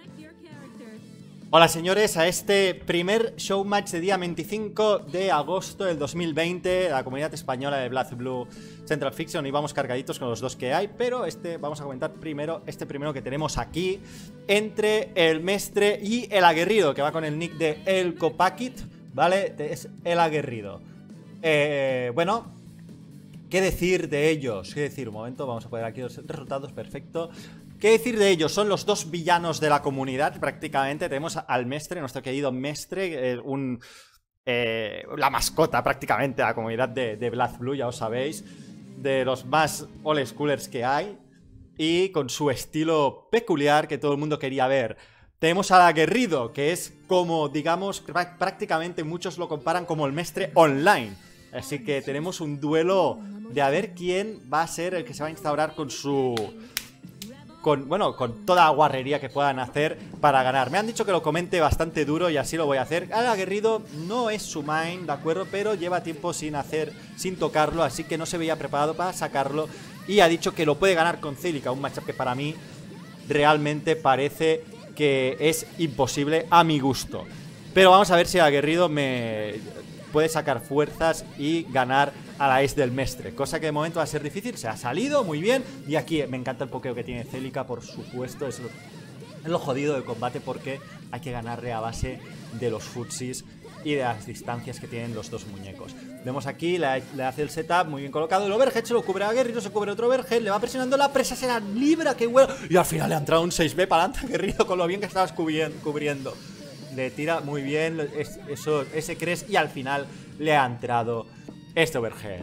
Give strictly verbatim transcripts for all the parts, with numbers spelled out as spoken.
Hola señores, a este primer showmatch de día veinticinco de agosto del dos mil veinte, la comunidad española de BlazBlue Central Fiction. Y vamos cargaditos con los dos que hay, pero este vamos a comentar primero, este primero que tenemos aquí, entre el Mestre y el Aguerrido, que va con el nick de El Copakit, ¿vale? Es el Aguerrido. Eh, bueno, ¿qué decir de ellos? ¿Qué decir? Un momento, vamos a poner aquí los resultados, perfecto. ¿Qué decir de ellos? Son los dos villanos de la comunidad, prácticamente. Tenemos al Mestre, nuestro querido Mestre, eh, un, eh, la mascota prácticamente de la comunidad de, de BlazBlue, ya os sabéis. De los más old schoolers que hay. Y con su estilo peculiar que todo el mundo quería ver. Tenemos al Aguerrido, que es como, digamos, prácticamente muchos lo comparan como el Mestre online. Así que tenemos un duelo de a ver quién va a ser el que se va a instaurar con su... Con, bueno, con toda la guarrería que puedan hacer para ganar. Me han dicho que lo comente bastante duro y así lo voy a hacer. El Aguerrido no es su main, ¿de acuerdo? Pero lleva tiempo sin hacer, sin tocarlo, así que no se veía preparado para sacarlo. Y ha dicho que lo puede ganar con Celica, un matchup que para mí realmente parece que es imposible a mi gusto. Pero vamos a ver si el Aguerrido me puede sacar fuerzas y ganar a la ace del Mestre, cosa que de momento va a ser difícil. Se ha salido muy bien. Y aquí me encanta el pokeo que tiene Celica, por supuesto. Es lo, es lo jodido del combate, porque hay que ganarle a base de los futsis y de las distancias que tienen los dos muñecos. Vemos aquí, le, le hace el setup muy bien colocado. El overhead se lo cubre a Aguerrido, se cubre otro overhead, le va presionando la presa, se la libra, qué bueno. Y al final le ha entrado un seis B para adelante Aguerrido con lo bien que estabas cubriendo. Le tira muy bien es, eso, ese cres, y al final le ha entrado este overhead.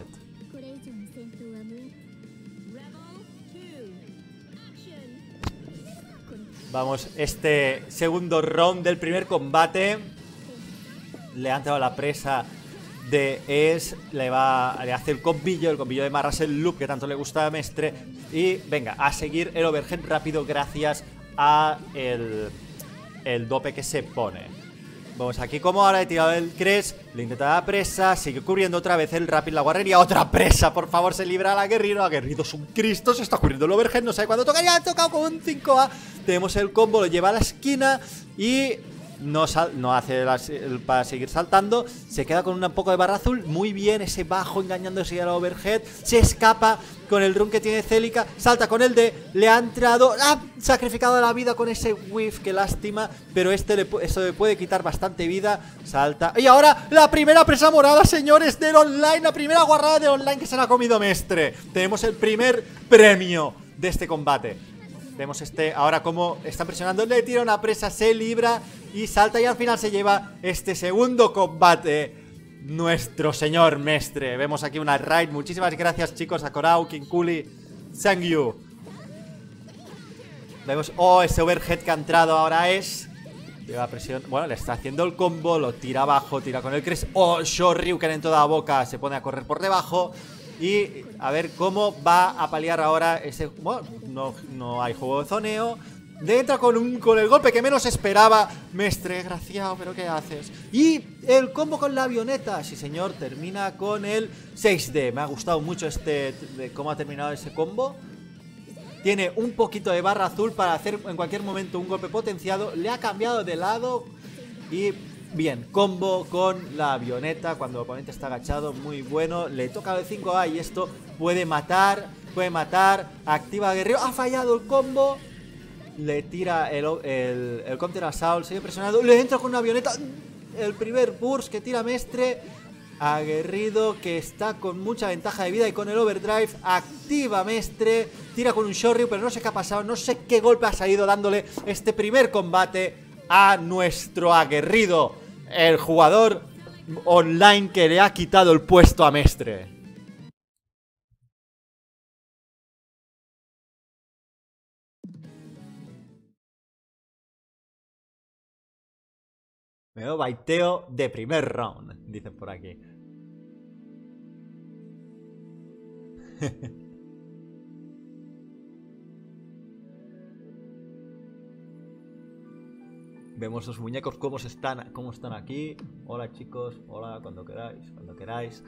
Vamos, este segundo round del primer combate. Le ha entrado la presa de Es, le va, le hace el combillo, el combillo de Marras, el loop que tanto le gusta a Mestre. Y venga, a seguir el overhead rápido gracias a el, el dope que se pone. Vamos aquí como ahora he tirado el cres, le intenta la presa, sigue cubriendo otra vez el rapid, la guarrería, otra presa, por favor, se libra al Aguerrido. Aguerrido es un Cristo, se está cubriendo el overhead, no sabe cuándo toca, ya ha tocado con un cinco A. Tenemos el combo, lo lleva a la esquina y no, sal, no hace la, el, para seguir saltando. Se queda con un poco de barra azul, muy bien, ese bajo engañándose al overhead. Se escapa con el run que tiene Celica, salta con el D, le ha entrado, ha sacrificado la vida con ese whiff, qué lástima, pero este le, eso le puede quitar bastante vida. Salta, y ahora la primera presa morada, señores, del online, la primera guarrada del online que se la ha comido Mestre. Tenemos el primer premio de este combate. Vemos este, ahora como está presionando, le tira una presa, se libra y salta, y al final se lleva este segundo combate nuestro señor Mestre. Vemos aquí una raid, muchísimas gracias chicos, a Korau, Kinkuli, thank you. Vemos, oh, ese overhead que ha entrado ahora es, lleva presión, bueno, le está haciendo el combo, lo tira abajo, tira con el cres, oh, Shoryuken en toda la boca, se pone a correr por debajo. Y a ver cómo va a paliar ahora ese... Bueno, no, no hay juego de zoneo. Le entra con, un, con el golpe que menos esperaba Mestre, desgraciado, pero ¿qué haces? Y el combo con la avioneta, sí señor, termina con el seis D. Me ha gustado mucho este de cómo ha terminado ese combo. Tiene un poquito de barra azul para hacer en cualquier momento un golpe potenciado. Le ha cambiado de lado y... bien, combo con la avioneta cuando el oponente está agachado, muy bueno. Le toca el cinco A y esto puede matar, puede matar. Activa Aguerrido, ha fallado el combo. Le tira el, el, el counter assault, sigue presionando. Le entra con una avioneta. El primer burst que tira Mestre. Aguerrido que está con mucha ventaja de vida y con el overdrive. Activa Mestre, tira con un Shoryu, pero no sé qué ha pasado, no sé qué golpe ha salido dándole este primer combate a nuestro Aguerrido, el jugador online que le ha quitado el puesto a Mestre. Me veo baiteo de primer round, dicen por aquí. Vemos los muñecos cómo están, cómo están aquí. Hola chicos, hola, cuando queráis, cuando queráis.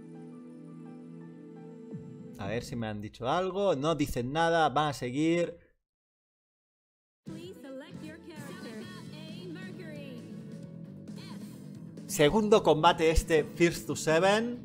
A ver si me han dicho algo. No dicen nada, van a seguir. segundo combate este First to Seven.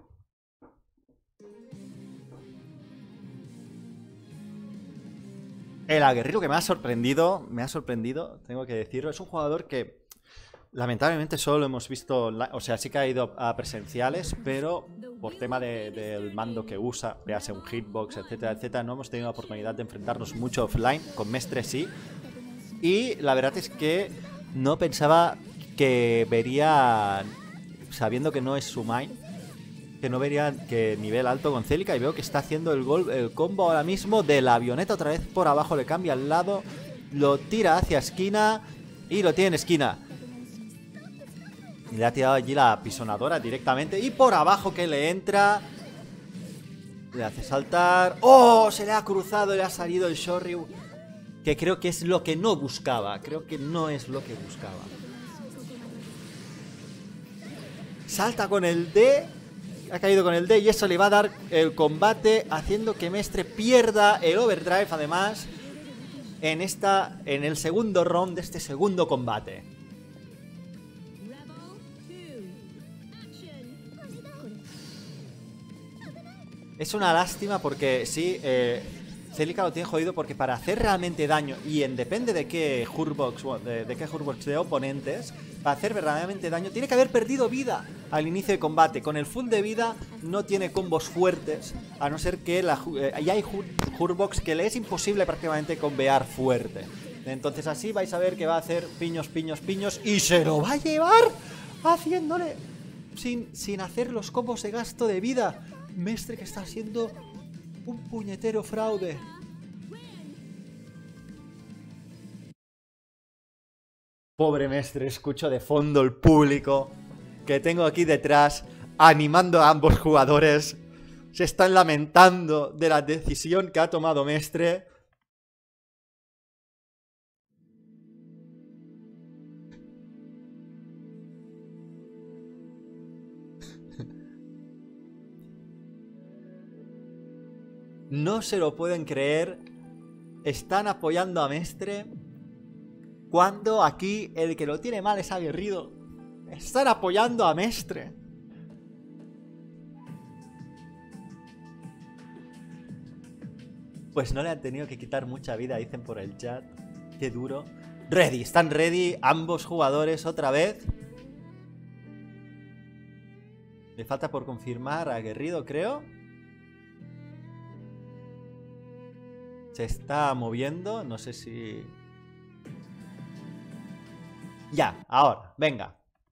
El aguerrido que me ha sorprendido, me ha sorprendido, tengo que decirlo, es un jugador que lamentablemente solo lo hemos visto online, o sea, sí que ha ido a presenciales, pero por tema de, del mando que usa, véase un hitbox, etcétera, etcétera, no hemos tenido la oportunidad de enfrentarnos mucho offline, con Mestre sí. Y la verdad es que no pensaba que vería, sabiendo que no es su main, que no vería que nivel alto con Celica, y veo que está haciendo el, gol, el combo ahora mismo de la avioneta otra vez por abajo, le cambia al lado, lo tira hacia esquina y lo tiene en esquina. Le ha tirado allí la pisonadora directamente y por abajo que le entra, le hace saltar. ¡Oh! Se le ha cruzado, le ha salido el Shoryu, que creo que es lo que no buscaba, creo que no es lo que buscaba. Salta con el D. Ha caído con el D y eso le va a dar el combate, haciendo que Mestre pierda el overdrive, además, en esta, en el segundo round de este segundo combate. Es una lástima porque sí, eh, Celica lo tiene jodido, porque para hacer realmente daño, y en depende de qué Hurbox, de, de qué Hurbox de oponentes, para hacer verdaderamente daño tiene que haber perdido vida al inicio de combate. Con el full de vida no tiene combos fuertes, a no ser que la, eh, ya hay Hurbox que le es imposible prácticamente combear fuerte. Entonces así vais a ver que va a hacer piños, piños, piños, y se lo va a llevar haciéndole sin, sin hacer los combos de gasto de vida. Mestre, que está haciendo un puñetero fraude. Pobre Mestre, escucho de fondo el público que tengo aquí detrás animando a ambos jugadores. Se están lamentando de la decisión que ha tomado Mestre. No se lo pueden creer. Están apoyando a Mestre cuando aquí el que lo tiene mal es aguerrido. Están apoyando a Mestre. Pues no le han tenido que quitar mucha vida, dicen por el chat. Qué duro. Ready, están ready ambos jugadores otra vez. Le falta por confirmar a aguerrido, creo. Se está moviendo, no sé si... Ya, ahora, venga.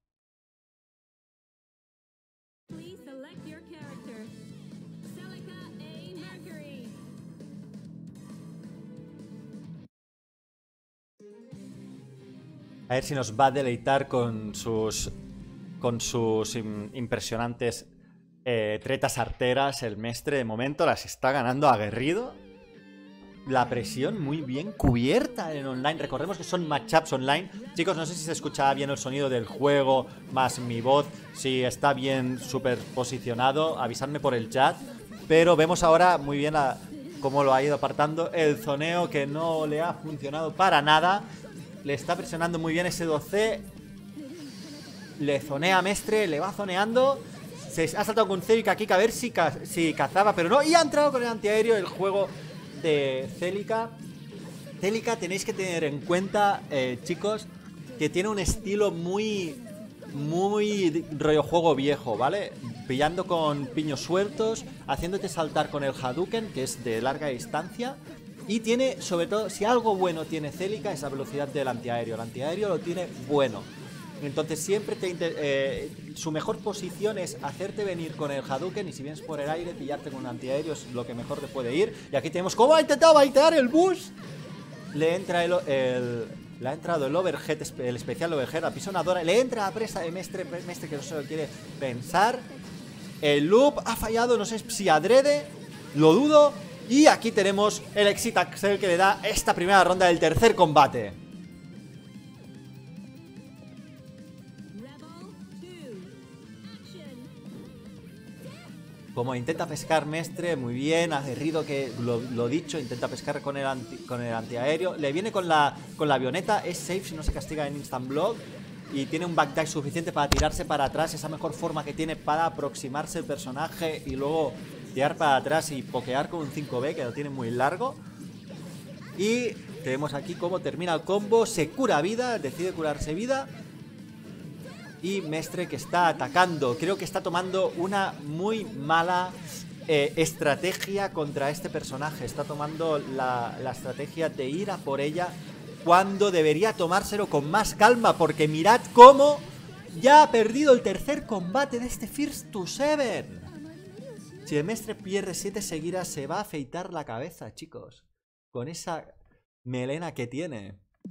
A ver si nos va a deleitar con sus con sus impresionantes eh, tretas arteras. El Mestre de momento las está ganando aguerrido. La presión muy bien cubierta en online. Recordemos que son matchups online. Chicos, no sé si se escucha bien el sonido del juego más mi voz, si está bien superposicionado, avisadme por el chat. Pero vemos ahora muy bien a, cómo lo ha ido apartando. El zoneo que no le ha funcionado para nada. Le está presionando muy bien ese doce. Le zonea a Mestre, le va zoneando. Se ha saltado con Celica aquí, que a ver si, ca si cazaba, pero no. Y ha entrado con el antiaéreo el juego de Celica. Celica, tenéis que tener en cuenta, eh, chicos, que tiene un estilo muy, muy rollo juego viejo, ¿vale? Pillando con piños sueltos, haciéndote saltar con el Hadouken, que es de larga distancia. Y tiene, sobre todo, si algo bueno tiene Celica, es la velocidad del antiaéreo. El antiaéreo lo tiene bueno. Entonces siempre te eh, su mejor posición es hacerte venir con el Hadouken, y si vienes por el aire, pillarte con un antiaéreo es lo que mejor te puede ir. Y aquí tenemos cómo ha intentado baitear el bus. Le entra el, el le ha entrado el overhead, el especial overhead, la pisonadora. Le entra a presa de Mestre, Mestre que no se lo quiere pensar. El loop ha fallado, no sé si adrede, lo dudo. Y aquí tenemos el Exit Axel que le da esta primera ronda del tercer combate. Como intenta pescar Mestre, muy bien, aguerrido, que lo, lo dicho, intenta pescar con el, anti, con el antiaéreo. Le viene con la, con la avioneta, es safe si no se castiga en Instant Block. y tiene un backdash suficiente para tirarse para atrás. Esa mejor forma que tiene para aproximarse el personaje y luego tirar para atrás y pokear con un cinco B, que lo tiene muy largo. Y tenemos aquí cómo termina el combo. Se cura vida, decide curarse vida. Y Mestre que está atacando. Creo que está tomando una muy mala eh, estrategia contra este personaje. Está tomando la, la estrategia de ir a por ella cuando debería tomárselo con más calma. Porque mirad cómo ya ha perdido el tercer combate de este First to Seven. Si el Mestre pierde siete seguidas, se va a afeitar la cabeza, chicos. Con esa melena que tiene.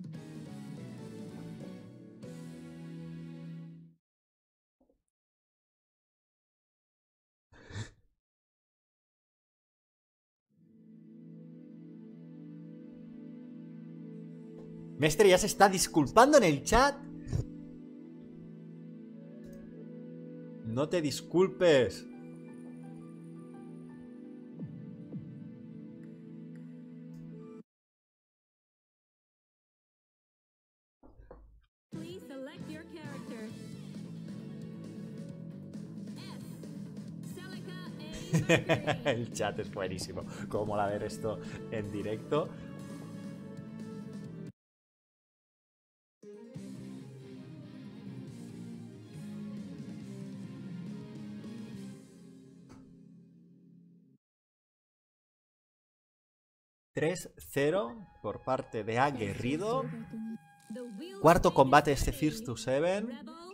Mestre ya se está disculpando en el chat. No te disculpes. El chat es buenísimo. Cómo mola ver esto en directo. tres cero por parte de Aguerrido. Cuarto combate de este First to Seven.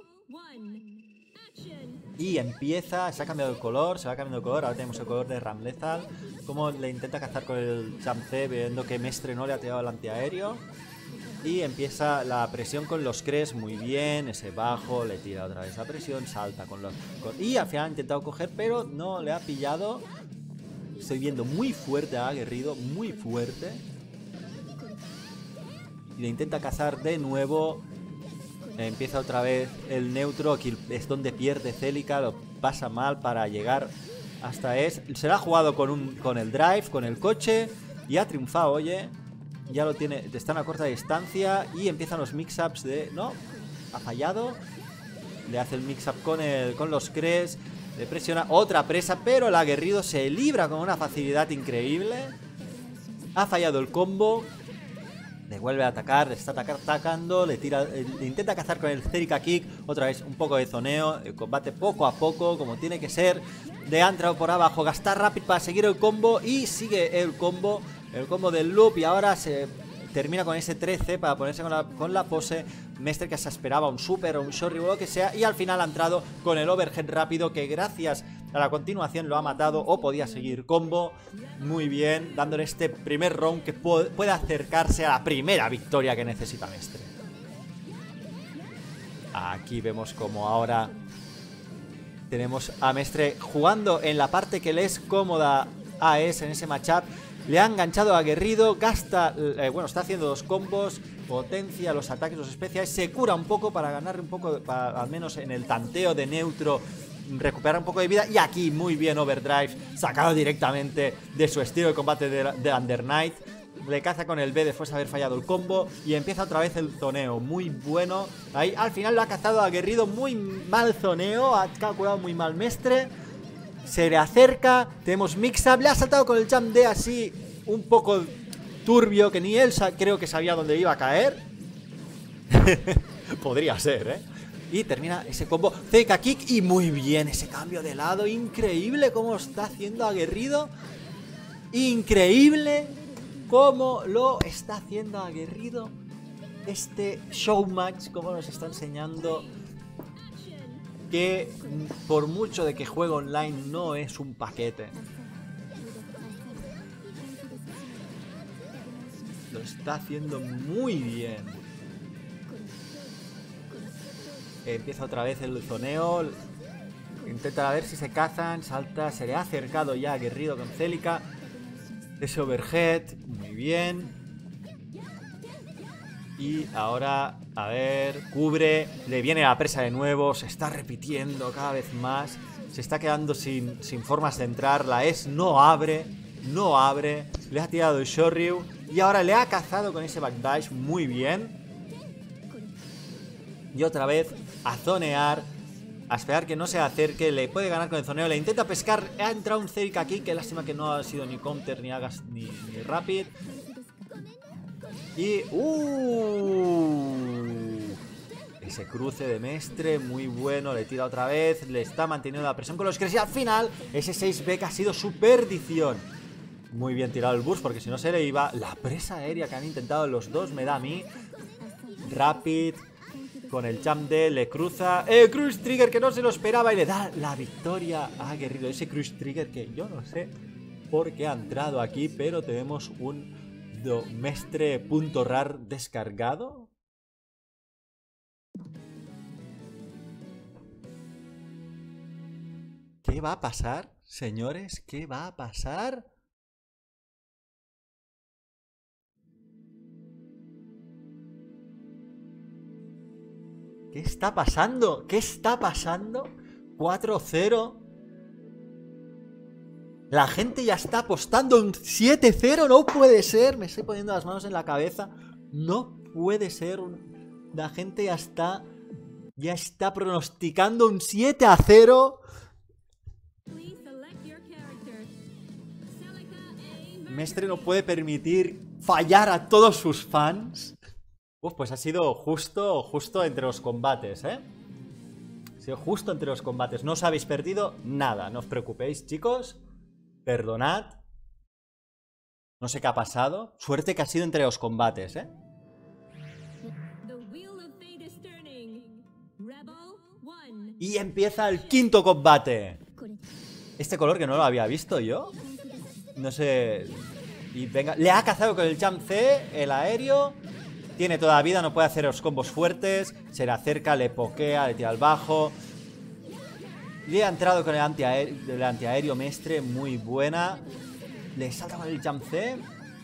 Y empieza, se ha cambiado el color, se va cambiando el color. Ahora tenemos el color de Ramlethal. Como le intenta cazar con el Jump C, viendo que Mestre no le ha tirado el antiaéreo. Y empieza la presión con los Cres, muy bien. Ese bajo, le tira otra vez la presión, salta con los... Con, y al final ha intentado coger, pero no le ha pillado. Estoy viendo muy fuerte a Aguerrido, muy fuerte. Y le intenta cazar de nuevo. Empieza otra vez el neutro. Aquí es donde pierde Celica. Lo pasa mal para llegar hasta es. Se la ha jugado con, un, con el drive, con el coche. Y ha triunfado, oye. Ya lo tiene. Está a corta distancia. Y empiezan los mix-ups de... No, ha fallado. Le hace el mix-up con, el, con los Cres. Le presiona otra presa. Pero el Aguerrido se libra con una facilidad increíble. Ha fallado el combo. Le vuelve a atacar, le está atacando, le tira, le intenta cazar con el Celica Kick. Otra vez un poco de zoneo, el combate poco a poco, como tiene que ser. Le ha entrado por abajo, gastar rápido para seguir el combo. Y sigue el combo, el combo del loop. Y ahora se termina con ese trece para ponerse con la, con la pose. Mestre que se esperaba un super o un shorty o lo que sea. Y al final ha entrado con el overhead rápido, que gracias a la continuación lo ha matado o podía seguir combo. Muy bien, dándole este primer round que puede acercarse a la primera victoria que necesita Mestre. Aquí vemos como ahora tenemos a Mestre jugando en la parte que le es cómoda a Es en ese matchup. Le ha enganchado a Aguerrido, gasta, eh, bueno, está haciendo dos combos, potencia los ataques, los especiales, se cura un poco para ganar un poco, para, al menos en el tanteo de neutro, recuperar un poco de vida. Y aquí muy bien Overdrive, sacado directamente de su estilo de combate de, de Under Night. Le caza con el B después de haber fallado el combo y empieza otra vez el zoneo, muy bueno. Ahí al final lo ha cazado Aguerrido, muy mal zoneo, ha calculado muy mal Mestre. Se le acerca, tenemos mix-up, le ha saltado con el jump D así un poco turbio, que ni él creo que sabía dónde iba a caer. Podría ser, ¿eh? Y termina ese combo Celica Kick y muy bien ese cambio de lado, increíble cómo está haciendo Aguerrido. Increíble cómo lo está haciendo Aguerrido. Este showmatch, como nos está enseñando que por mucho de que juegue online no es un paquete. Lo está haciendo muy bien. Empieza otra vez el zoneo. Intenta ver si se cazan. Salta, se le ha acercado ya Aguerrido con Celica. Ese overhead, muy bien. Y ahora, a ver, cubre, le viene la presa de nuevo, se está repitiendo cada vez más, se está quedando sin, sin formas de entrar, la Es no abre, no abre, le ha tirado el Shoryu y ahora le ha cazado con ese backdash muy bien. Y otra vez a zonear, a esperar que no se acerque. Le puede ganar con el zoneo, le intenta pescar. Ha entrado un Zerika aquí, qué lástima que no ha sido ni counter, ni hagas, ni, ni rapid. Y... Uh, ese cruce de Mestre, muy bueno. Le tira otra vez, le está manteniendo la presión con los Cres. Y al final, ese seis B que ha sido su perdición. Muy bien tirado el burst, porque si no se le iba. La presa aérea que han intentado los dos me da a mí. Rapid con el Jump D, le cruza. ¡Eh! Cruise Trigger que no se lo esperaba y le da la victoria a Guerrero. Ese Cruise Trigger que yo no sé por qué ha entrado aquí, pero tenemos un Mestre.rar descargado. ¿Qué va a pasar, señores? ¿Qué va a pasar? ¿Qué está pasando? ¿Qué está pasando? cuatro cero. La gente ya está apostando un siete cero. No puede ser. Me estoy poniendo las manos en la cabeza. No puede ser. La gente ya está... Ya está pronosticando un siete a cero. Mestre no puede permitir fallar a todos sus fans. Uf, pues ha sido justo, justo entre los combates, ¿eh? Ha sido justo entre los combates. No os habéis perdido nada. No os preocupéis, chicos. Perdonad. No sé qué ha pasado. Suerte que ha sido entre los combates, ¿eh? Y empieza el quinto combate. Este color que no lo había visto yo. No sé... Y venga, le ha cazado con el Jump C, el aéreo. Tiene toda la vida, no puede hacer los combos fuertes. Se le acerca, le pokea, le tira al bajo. Le ha entrado con el antiaéreo, el antiaéreo Mestre, muy buena. Le salta con el Jump C.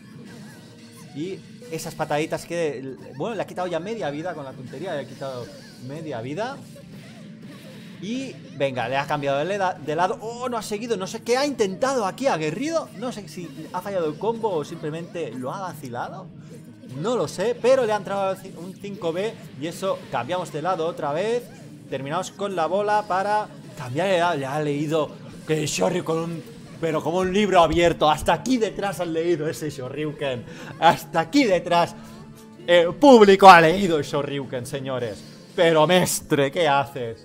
Y esas pataditas que... Bueno, le ha quitado ya media vida con la tontería. Le ha quitado media vida. Y venga, le ha cambiado de, de lado. Oh, no ha seguido, no sé qué ha intentado aquí, aguerrido. No sé si ha fallado el combo o simplemente lo ha vacilado. No lo sé, pero le ha entrado un cinco B. Y eso, cambiamos de lado otra vez. Terminamos con la bola para cambiar de lado. Le ha leído que Shoryuken con un... Pero como un libro abierto. Hasta aquí detrás han leído ese Shoryuken. Hasta aquí detrás el público ha leído el Shoryuken, señores. Pero Mestre, ¿qué haces?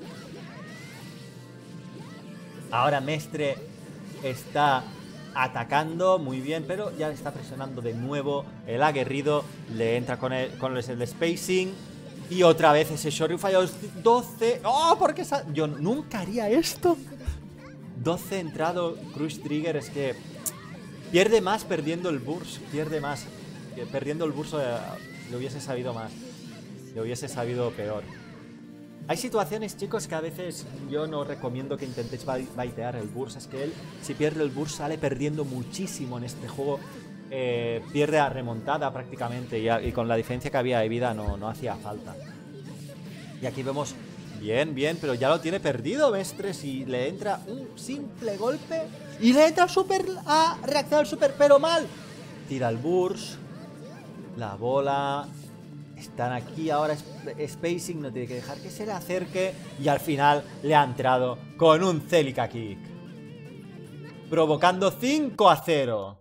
Ahora Mestre está atacando muy bien, pero ya le está presionando de nuevo el aguerrido. Le entra con el, con el, el spacing. Y otra vez ese Shoryuken fallado doce. ¡Oh! ¿Por qué esa? Yo nunca haría esto. doce entrado Cruise Trigger. Es que pierde más perdiendo el burst. Pierde más. Perdiendo el burst eh, le hubiese sabido más. Le hubiese sabido peor. Hay situaciones, chicos, que a veces yo no recomiendo que intentéis baitear el burst. Es que él, si pierde el burst, sale perdiendo muchísimo en este juego. Eh, pierde a remontada prácticamente. Y, a, y con la diferencia que había de vida no, no hacía falta. Y aquí vemos... Bien, bien, pero ya lo tiene perdido Mestre. Si le entra un simple golpe y le entra super... Ah, reacciona el super, pero mal. Tira el burst. La bola... Están aquí ahora, spacing, no tiene que dejar que se le acerque. Y al final le ha entrado con un Celica Kick, provocando cinco a cero.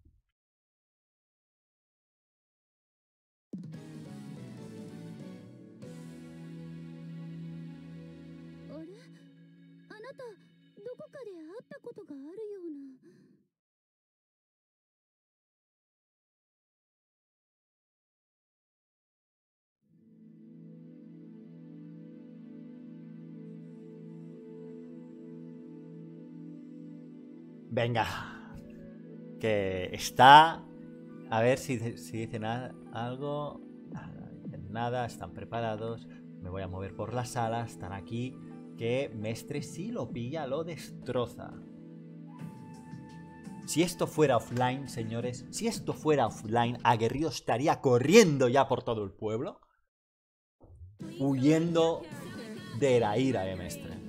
Venga, que está... A ver si, si dicen algo. Nada, dicen nada, están preparados. Me voy a mover por la sala, están aquí. Que Mestre, si lo pilla, lo destroza. Si esto fuera offline, señores, si esto fuera offline, Aguerrido estaría corriendo ya por todo el pueblo, huyendo de la ira de Mestre.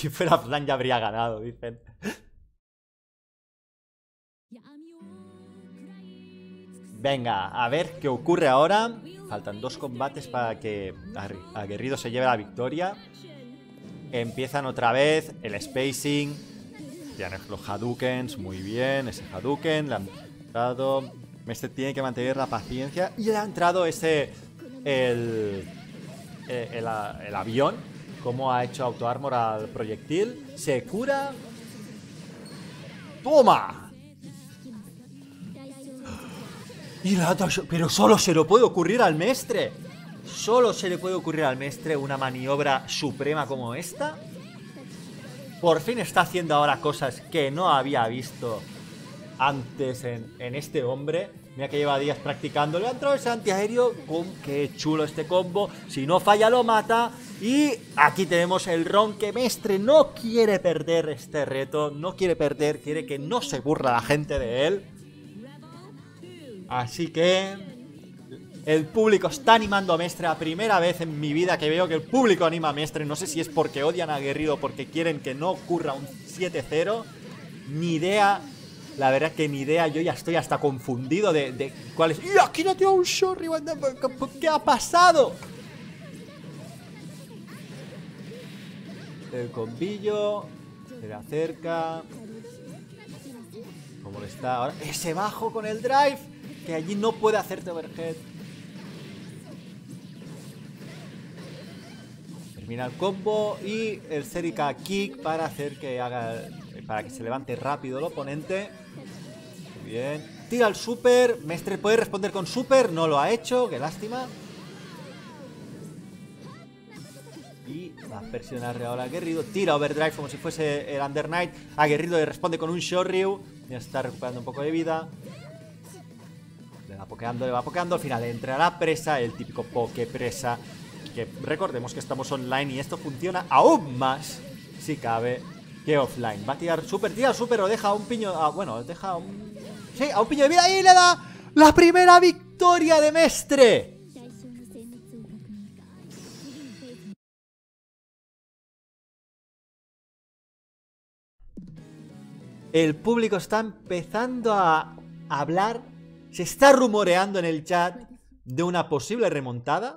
Si fuera Flan ya habría ganado, dicen. Venga, a ver qué ocurre ahora. Faltan dos combates para que Aguerrido se lleve la victoria. Empiezan otra vez el spacing. Ya los Hadoukens, muy bien. Ese Hadouken le han entrado. Mestre tiene que mantener la paciencia. Y le ha entrado ese... El, el, el, el avión. Como ha hecho auto-armor al proyectil. Se cura. ¡Toma! Y la otra, pero solo se le puede ocurrir al Mestre. Solo se le puede ocurrir al Mestre una maniobra suprema como esta. Por fin está haciendo ahora cosas que no había visto antes en, en este hombre. Mira que lleva días practicando. Le ha entrado ese antiaéreo. ¡Cum! ¡Qué chulo este combo! Si no falla lo mata. Y aquí tenemos el ron que Mestre no quiere perder este reto. No quiere perder. Quiere que no se burla la gente de él. Así que el público está animando a Mestre. La primera vez en mi vida que veo que el público anima a Mestre. No sé si es porque odian a Aguerrido o porque quieren que no ocurra un siete cero. Ni idea. La verdad que ni idea. Yo ya estoy hasta confundido de, de cuál es. ¡Y aquí no tengo un Shorry! ¿Qué ha pasado? El combillo se le acerca. ¿Cómo le está ahora? Ese bajo con el drive. Que allí no puede hacerte overhead. Termina el combo y el Zerika Kick para hacer que haga. Para que se levante rápido el oponente. Muy bien. Tira el super. Mestre puede responder con super. No lo ha hecho. Qué lástima. Y va a presionar ahora a Aguerrido. Tira overdrive como si fuese el Under Night. Aguerrido le responde con un Shoryu. Ya está recuperando un poco de vida. Le va pokeando, le va pokeando. Al final entra la presa, el típico poke presa. Que recordemos que estamos online y esto funciona aún más, si cabe, que offline. Va a tirar super, tira super o deja un piño. Ah, bueno, deja un. Sí, a un piño de vida y le da la primera victoria de Mestre. El público está empezando a hablar. Se está rumoreando en el chat de una posible remontada.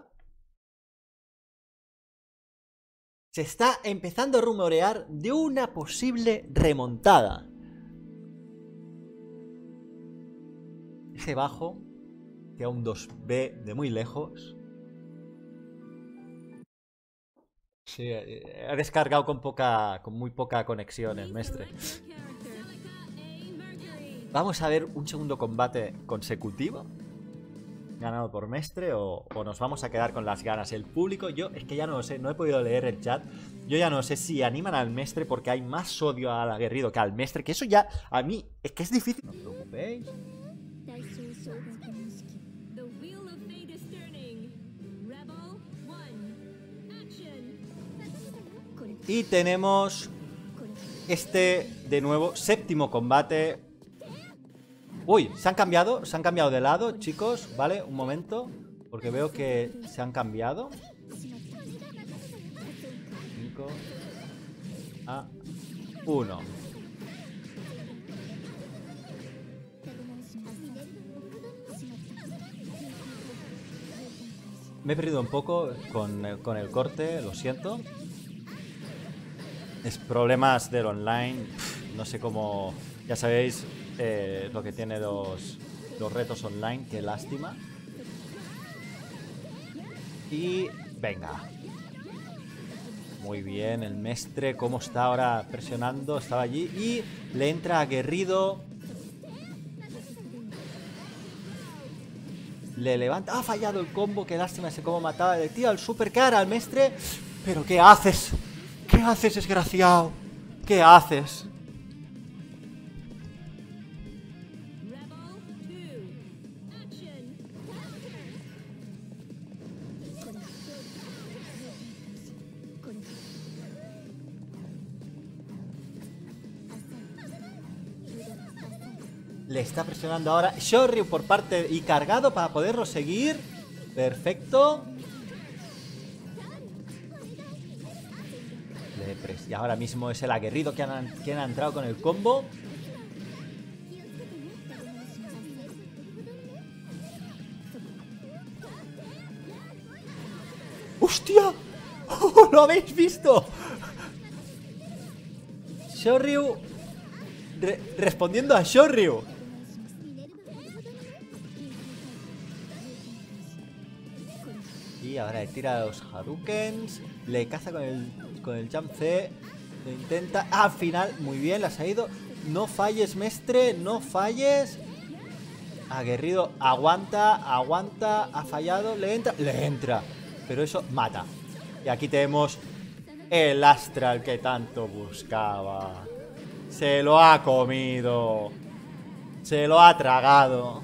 Se está empezando a rumorear de una posible remontada. Ese bajo, que a un dos B de muy lejos. Sí, ha descargado con poca, con muy poca conexión el Mestre. Vamos a ver un segundo combate consecutivo ganado por Mestre o, o nos vamos a quedar con las ganas. El público, yo es que ya no lo sé, no he podido leer el chat. Yo ya no sé si animan al Mestre porque hay más odio al Aguerrido que al Mestre, que eso ya a mí es que es difícil. No os preocupéis. Y tenemos este de nuevo séptimo combate. Uy, se han cambiado, se han cambiado de lado, chicos, ¿vale? Un momento, porque veo que se han cambiado. cinco a uno. Me he perdido un poco con el, con el corte, lo siento. Es problemas del online, no sé cómo, ya sabéis. Eh, lo que tiene los, los retos online, qué lástima. Y venga. Muy bien, el Mestre, cómo está ahora presionando, estaba allí y le entra Aguerrido. Le levanta, ha fallado el combo, qué lástima ese combo mataba, le tira el super cara al Mestre. Pero ¿qué haces? ¿Qué haces, desgraciado? ¿Qué haces? Le está presionando ahora Shoryu por parte y cargado para poderlo seguir. Perfecto. Le Y ahora mismo es el aguerrido que han, que han entrado con el combo. ¡Hostia! ¡Oh, ¿lo habéis visto? Shoryu re respondiendo a Shoryu. Y ahora le tira los Hadokens. Le caza con el, con el Jump C. Lo intenta. Ah, al final, muy bien, le ha ido. No falles, Mestre, no falles. Aguerrido, aguanta, aguanta. Ha fallado, le entra, le entra. Pero eso mata. Y aquí tenemos el Astral que tanto buscaba. Se lo ha comido. Se lo ha tragado.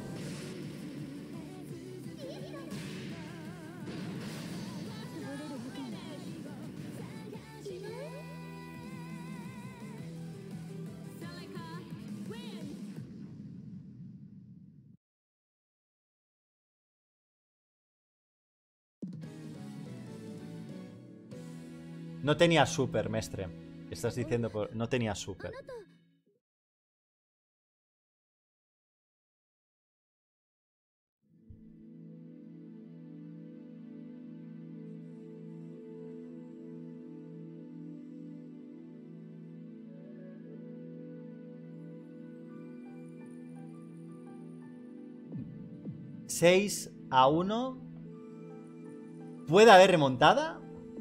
No tenía super, Mestre. Estás diciendo por... No tenía super. seis a uno. ¿Puede haber remontada?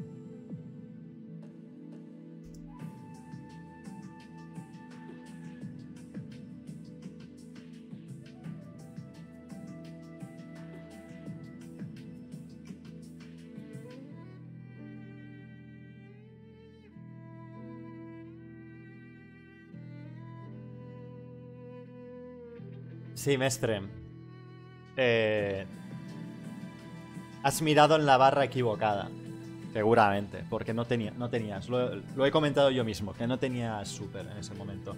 Sí, Mestre. Eh, has mirado en la barra equivocada. Seguramente, porque no, tenía, no tenías. Lo, lo he comentado yo mismo, que no tenías super en ese momento.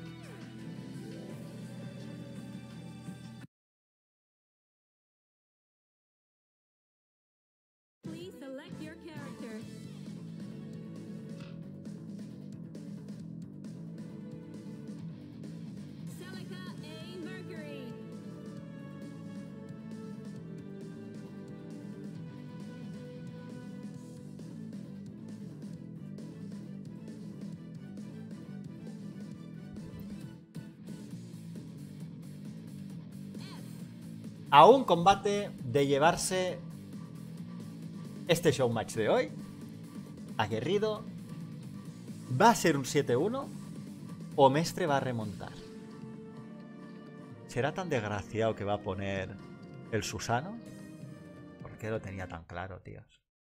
A un combate de llevarse este showmatch de hoy. Aguerrido. ¿Va a ser un siete uno? ¿O Mestre va a remontar? ¿Será tan desgraciado que va a poner el Susano? ¿Por qué lo tenía tan claro, tíos?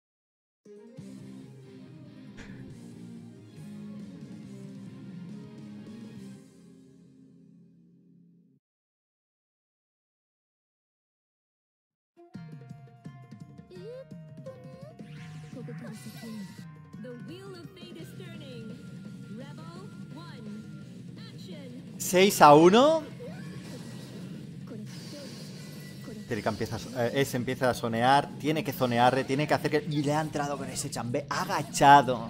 seis a uno. Terika empieza, eh, se empieza a zonear. Tiene que zonear, tiene que hacer que... Y le ha entrado con ese chambé agachado.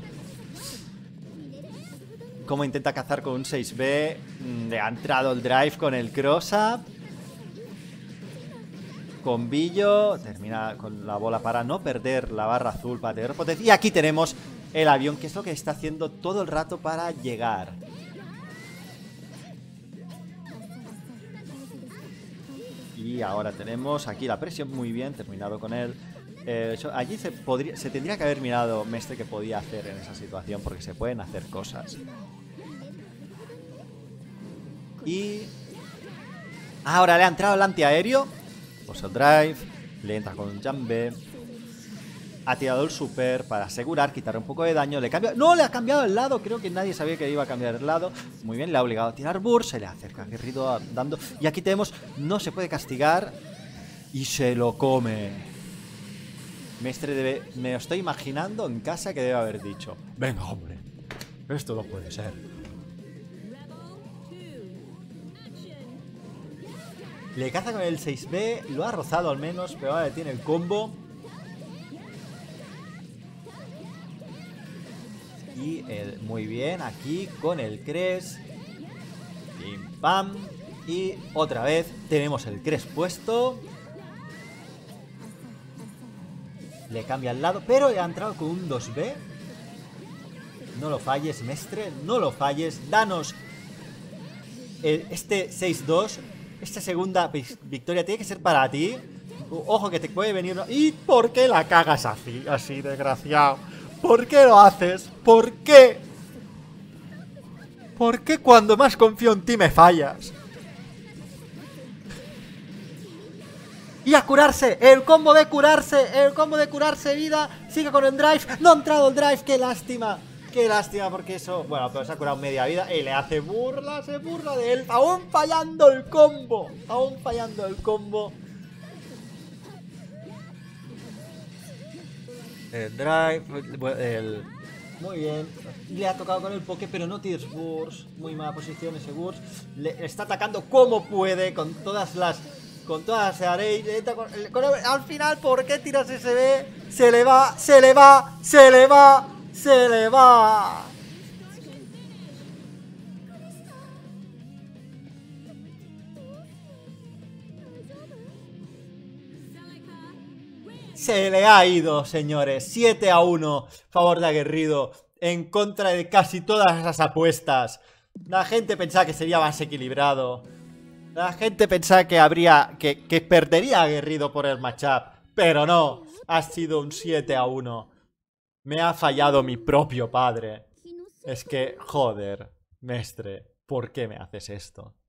Como intenta cazar con un seis B. Le ha entrado el drive con el cross-up. Con Billo. Termina con la bola para no perder la barra azul, para tener potencia. Y aquí tenemos el avión, que es lo que está haciendo todo el rato para llegar. Y ahora tenemos aquí la presión muy bien, terminado con él. Eh, allí se, podría, se tendría que haber mirado Mestre que podía hacer en esa situación, porque se pueden hacer cosas. Y ahora le ha entrado el antiaéreo. Pues el drive, le entra con un jambe. Ha tirado el super para asegurar, quitar un poco de daño. Le cambia... ¡No! Le ha cambiado el lado. Creo que nadie sabía que iba a cambiar el lado. Muy bien, le ha obligado a tirar burst. Se le acerca Aguerrido dando. Y aquí tenemos... No se puede castigar. Y se lo come. Mestre debe... Me lo estoy imaginando en casa que debe haber dicho: venga, hombre, esto no puede ser. Le caza con el seis B. Lo ha rozado al menos, pero ahora tiene el combo. Y el, muy bien, aquí con el Cres. Pim, pam. Y otra vez tenemos el Cres puesto. Le cambia al lado, pero ha entrado con un dos B. No lo falles, Mestre, no lo falles. Danos el, este seis dos. Esta segunda victoria tiene que ser para ti. Ojo que te puede venir... ¿Y por qué la cagas así, así, desgraciado? ¿Por qué lo haces? ¿Por qué? ¿Por qué cuando más confío en ti me fallas? Y a curarse, el combo de curarse, el combo de curarse vida. Sigue con el drive, no ha entrado el drive, qué lástima. Qué lástima porque eso... Bueno, pero se ha curado media vida y le hace burla, se burla de él. Aún fallando el combo, aún fallando el combo. El drive, el... Muy bien, le ha tocado con el poke, pero no tires burst. Muy mala posición ese burst. Le está atacando como puede, con todas las... Con todas las array. Con, con, al final, ¿por qué tiras ese B? Se le va, se le va, se le va, se le va. Se le ha ido, señores. siete a uno. Favor de Aguerrido. En contra de casi todas esas apuestas. La gente pensaba que sería más equilibrado. La gente pensaba que habría... Que, que perdería Aguerrido por el matchup. Pero no. Ha sido un siete a uno. Me ha fallado mi propio padre. Es que, joder, Mestre, ¿por qué me haces esto?